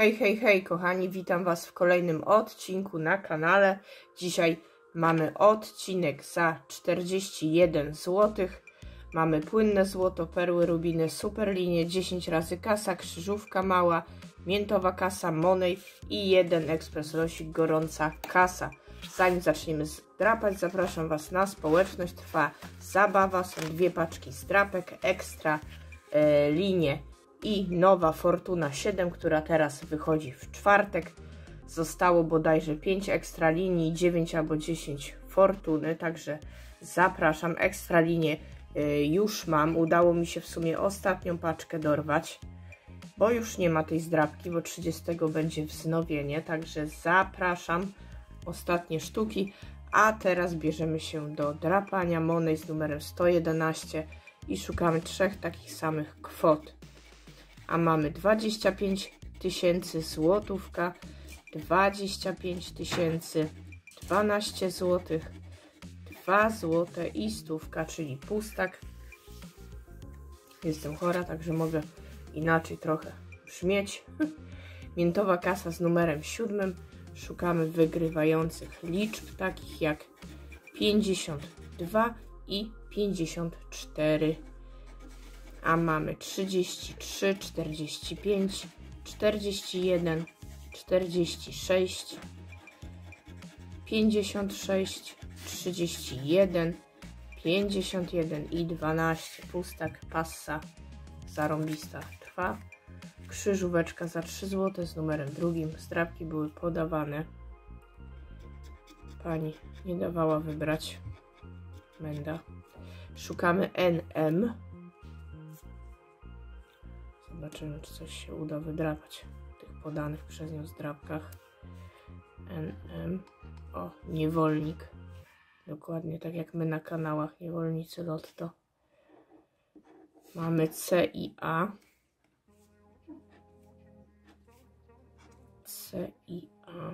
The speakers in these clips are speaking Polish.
Hej, hej, hej kochani, witam Was w kolejnym odcinku na kanale. Dzisiaj mamy odcinek za 41 zł. Mamy płynne złoto, perły, rubiny, superlinie, 10 razy kasa, krzyżówka mała, miętowa kasa, Money i jeden ekspres losik, gorąca kasa. Zanim zaczniemy zdrapać, zapraszam Was na społeczność. Trwa zabawa, są dwie paczki zdrapek, ekstra linie i nowa Fortuna 7, która teraz wychodzi w czwartek. Zostało bodajże 5 ekstra linii, 9 albo 10 Fortuny, także zapraszam. Ekstra linie już mam, udało mi się w sumie ostatnią paczkę dorwać, bo już nie ma tej zdrapki, bo 30 będzie wznowienie, także zapraszam. Ostatnie sztuki, a teraz bierzemy się do drapania Money z numerem 111 i szukamy trzech takich samych kwot. A mamy 25 000 złotówka, 25 000, 12 zł, 2 zł i stówka, czyli pustak. Jestem chora, także mogę inaczej trochę brzmieć. Miętowa kasa z numerem 7. Szukamy wygrywających liczb, takich jak 52 i 54. A mamy 33, 45, 41, 46, 56, 31, 51 i 12. Pustak, passa, zarąbista trwa. Krzyżóweczka za 3 zł z numerem 2. Zdrapki były podawane. Pani nie dawała wybrać. Menda. Szukamy NM. Zobaczymy, czy coś się uda wydrapać w tych podanych przez nią zdrapkach. NM. O, niewolnik. Dokładnie tak jak my na kanałach Niewolnicy Lotto. Mamy C i A. C i A.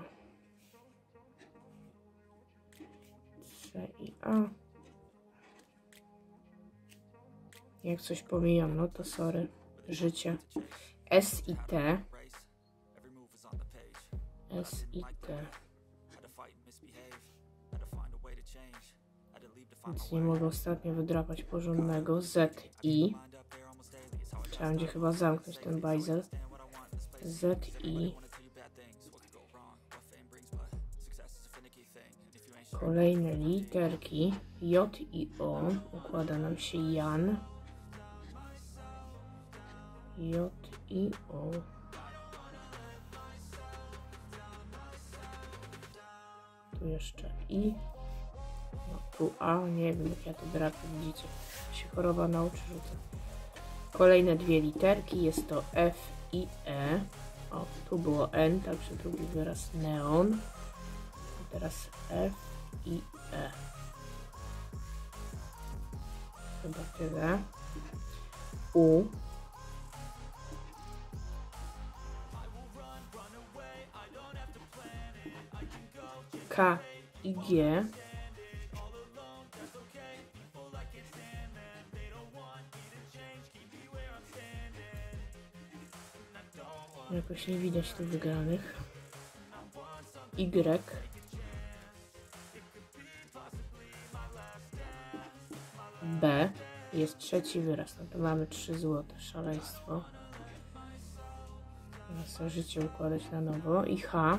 C i A. Jak coś pomijam, no to sorry. Życie. S i T. S i T. Nic nie mogę ostatnio wydrapać porządnego. Z i. Trzeba będzie chyba zamknąć ten bajzel. Z i. Kolejne literki. J i O. Układa nam się Jan. J i O. Tu jeszcze I. No, tu A. Nie wiem, jak ja to drapię, widzicie. Się choroba na oczy rzuca. Kolejne dwie literki. Jest to F i E. O, tu było N, także drugi wyraz neon. A teraz F i E. Chyba tyle. U. K i G. Jakoś nie widać tu wygranych. Y. B. Jest trzeci wyraz. No to mamy 3 złote. Szaleństwo. Można sobie życie układać na nowo. I H.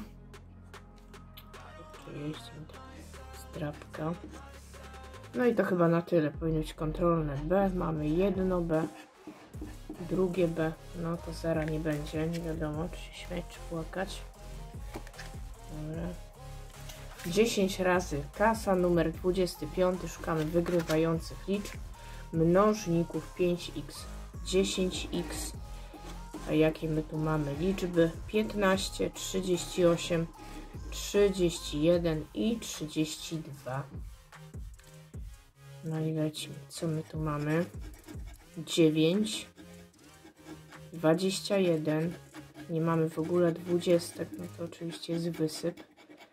Oczywiście zdrapka. No i to chyba na tyle. Powinno być kontrolne B. Mamy jedno B. Drugie B. No to zera nie będzie. Nie wiadomo, czy się śmiać, czy płakać. Dobra. 10 razy kasa. Numer 25. Szukamy wygrywających liczb. Mnożników 5x, 10x. A jakie my tu mamy liczby? 15, 38, 31 i 32. No i lecimy. Co my tu mamy? 9, 21. Nie mamy w ogóle 20. No to oczywiście jest wysyp.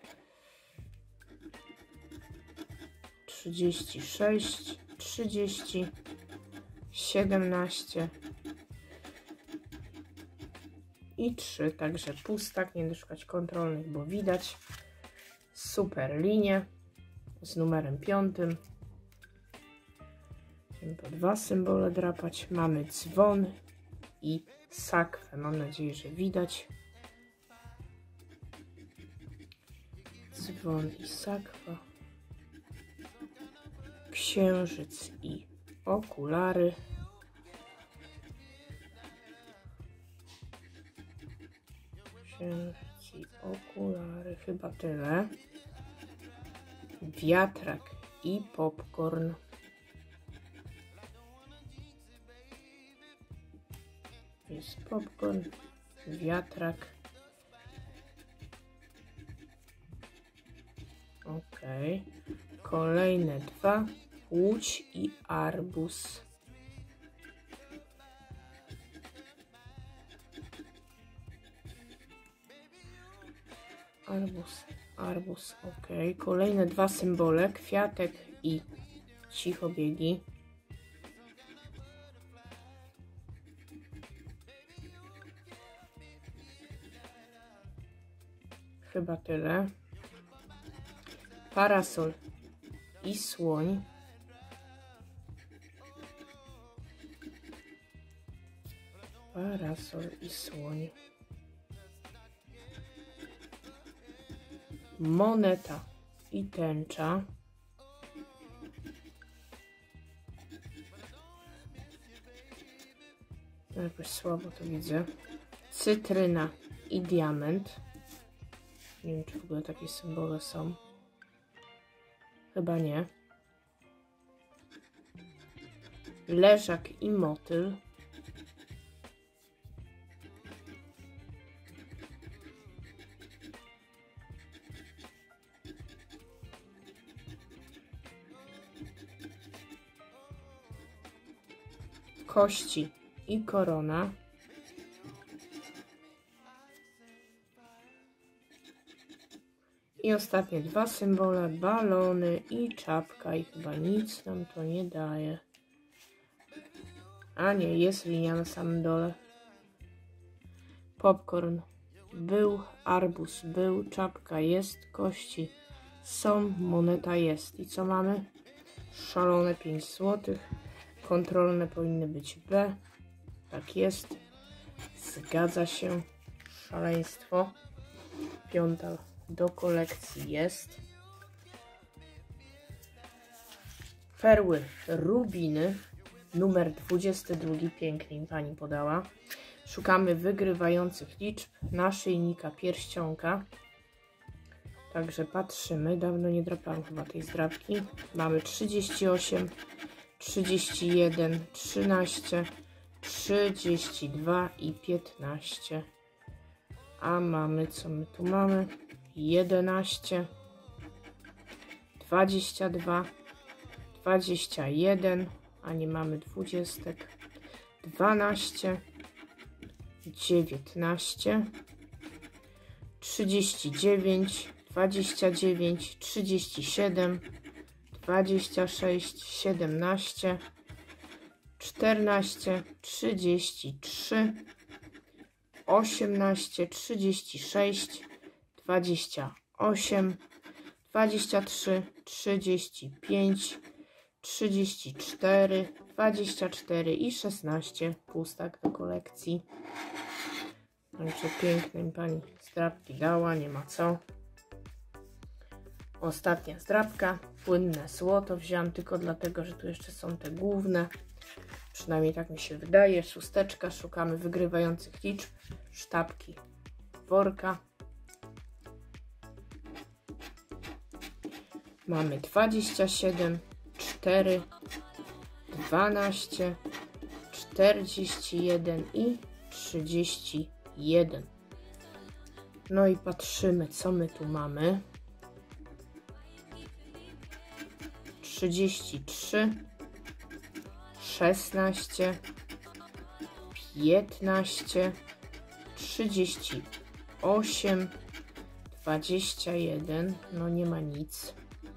36, 30, 17, i 3. Także pustak, nie będę szukać kontrolnych, bo widać. Super linie z numerem 5. Będziemy po 2 symbole drapać. Mamy dzwon i sakwę. Mam nadzieję, że widać. Dzwon i sakwa. Księżyc i okulary. Księżyc i okulary. Chyba tyle. Wiatrak i popcorn. Jest popcorn, wiatrak. Ok. Kolejne 2. Łódź i arbuz. Arbuz. Ok. Kolejne 2 symbole. Kwiatek i cichobiegi. Chyba tyle. Parasol i słoń. Parasol i słoń. Moneta i tęcza. Jakoś słabo to widzę. Cytryna i diament. Nie wiem, czy w ogóle takie symbole są. Chyba nie. Leżak i motyl. Kości i korona. I ostatnie 2 symbole, balony i czapka. I chyba nic nam to nie daje. A nie, jest linia na samym dole. Popcorn był, arbuz był, czapka jest, kości są, moneta jest. I co mamy? Szalone 5 zł. Kontrolne powinny być B. Tak jest. Zgadza się. Szaleństwo. 5. do kolekcji jest. Perły rubiny. Numer 22. Pięknie mi pani podała. Szukamy wygrywających liczb naszyjnika pierścionka. Także patrzymy. Dawno nie drapałam chyba tej zdrapki. Mamy 38, 31, 13, 32 i 15. A mamy, co my tu mamy? 11, 22, 21, a nie mamy 20, 12, 19, 39, 29, 37, 26, 17, 14, 33, 18, 36, 28, 23, 35, 34, 24 i 16. Pustak do kolekcji. Także piękne mi pani zdrapki dała, nie ma co. Ostatnia zdrapka, płynne złoto. Wziąłam tylko dlatego, że tu jeszcze są te główne. Przynajmniej tak mi się wydaje. 6. Szukamy wygrywających liczb. Sztabki worka. Mamy 27, 4, 12, 41 i 31. No i patrzymy, co my tu mamy. 33, 16, 15, 38, 21, no nie ma nic.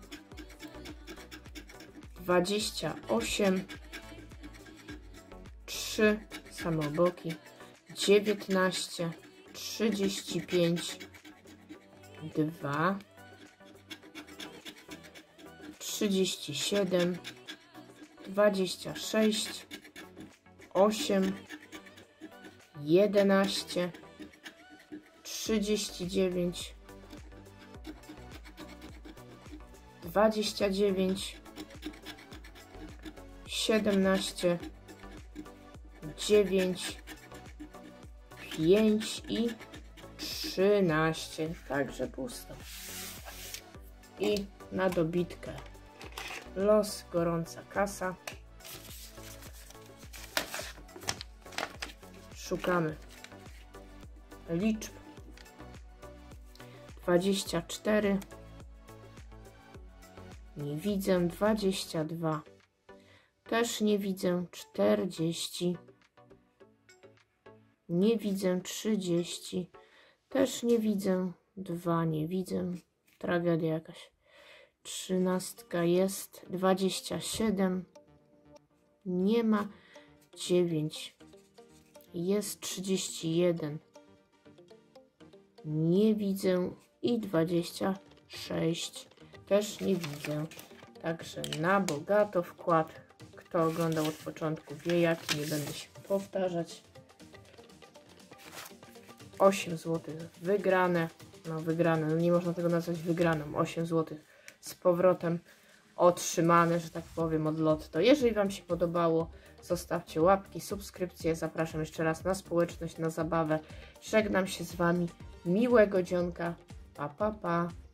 28, 3, same boki, 19, 35, 2, 37, 26, 8, 11, 39, 29, 17, 9, 5 i 13. Także pusto. I na dobitkę los, gorąca kasa. Szukamy liczb. 24. Nie widzę. 22. Też nie widzę. 40. Nie widzę. 30. Też nie widzę. 2. Nie widzę. Tragedia jakaś. 13 jest. 27. Nie ma. 9. Jest. 31. Nie widzę. I 26. Też nie widzę. Także na bogato wkład. Kto oglądał od początku wie jaki, nie będę się powtarzać. 8 zł wygrane. No wygrane, no nie można tego nazwać wygraną. 8 zł z powrotem otrzymane, że tak powiem, od Lotto. Jeżeli Wam się podobało, zostawcie łapki, subskrypcje. Zapraszam jeszcze raz na społeczność, na zabawę. Żegnam się z Wami. Miłego dzionka. Pa, pa, pa.